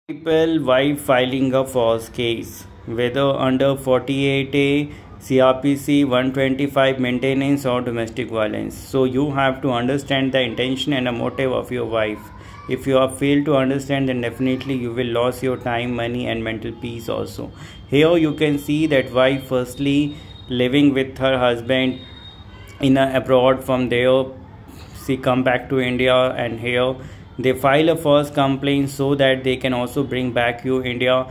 People wife filing a false case, whether under 48A, CRPC 125 maintenance or domestic violence. So you have to understand the intention and the motive of your wife. If you have failed to understand, then definitely you will lose your time, money and mental peace also. Here you can see that wife firstly living with her husband in abroad. From there she come back to India, and here they file a false complaint so that they can also bring back you India,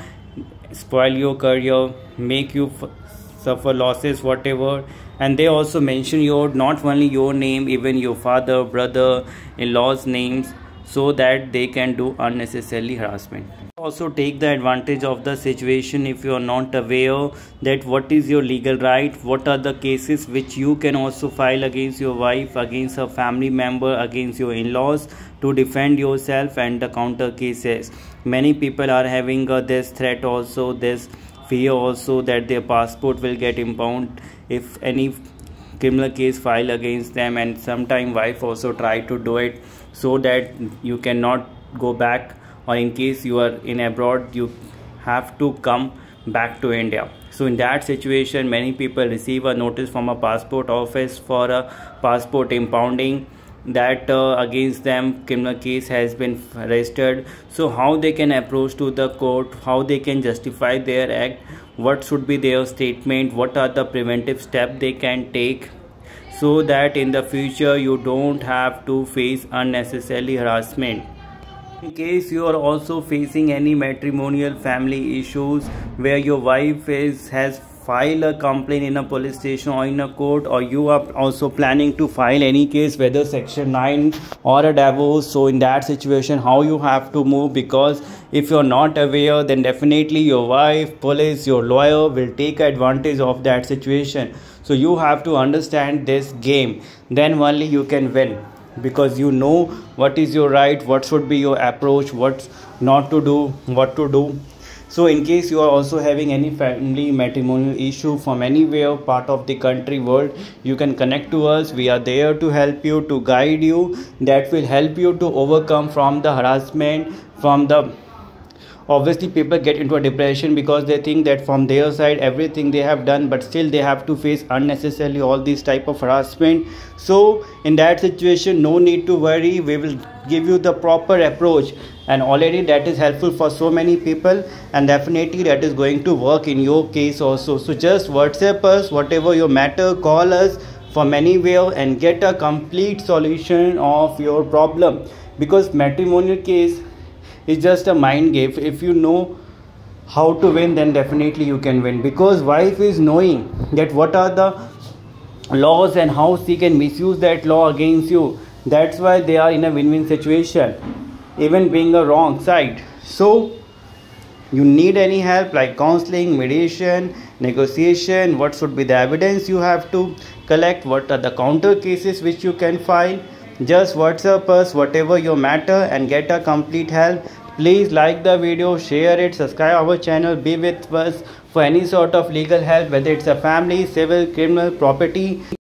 spoil your career, make you suffer losses whatever. And they also mention your not only your name, even your father, brother, in-laws names, so that they can do unnecessary harassment. Also take the advantage of the situation if you are not aware that what is your legal right, what are the cases which you can also file against your wife, against her family member, against your in-laws, to defend yourself, and the counter cases. Many people are having this threat also, this fear also, that their passport will get impounded if any criminal case file against them. And sometime wife also try to do it so that you cannot go back, or in case you are in abroad you have to come back to India. So in that situation many people receive a notice from a passport office for a passport impounding, that against them criminal case has been registered. So how they can approach to the court, how they can justify their act, what should be their statement, what are the preventive steps they can take, so that in the future you don't have to face unnecessary harassment. In case you are also facing any matrimonial family issues where your wife has filed a complaint in a police station or in a court, or you are also planning to file any case, whether section 9 or a divorce, so in that situation how you have to move, because if you are not aware then definitely your wife, police, your lawyer will take advantage of that situation. So you have to understand this game, then only you can win, because you know what is your right, what should be your approach, what not to do, what to do. So in case you are also having any family matrimonial issue from anywhere part of the country, world, you can connect to us. We are there to help you, to guide you, that will help you to overcome from the harassment, from the obviously people get into a depression because they think that from their side everything they have done, but still they have to face unnecessarily all these type of harassment. So in that situation no need to worry, we will give you the proper approach, and already that is helpful for so many people, and definitely that is going to work in your case also. So just WhatsApp us whatever your matter, call us from anywhere and get a complete solution of your problem, because matrimonial case is just a mind game. If you know how to win, then definitely you can win, because wife is knowing that what are the laws and how she can misuse that law against you. That's why they are in a win-win situation, even being a wrong side. So you need any help like counseling, mediation, negotiation, what should be the evidence you have to collect, what are the counter cases which you can file, just WhatsApp us whatever your matter and get a complete help. Please like the video, share it, subscribe our channel, be with us for any sort of legal help, whether it's a family, civil, criminal, property.